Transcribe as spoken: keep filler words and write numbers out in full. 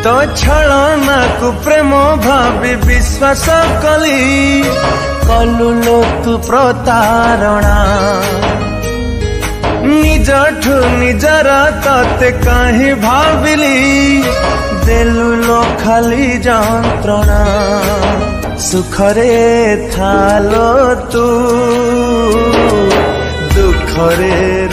तो छलना को प्रेम भावी विश्वास कली कलु लो तू प्रतारणा निजठु निजर तते कहीं भाविली देलु लो खाली जंत्रणा सुखरे थालो तू दुखरे